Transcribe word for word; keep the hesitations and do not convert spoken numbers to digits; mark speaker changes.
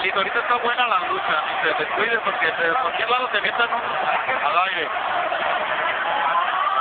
Speaker 1: Carlito, ahorita está buena la lucha, ni se descuide porque de cualquier lado te metan al aire.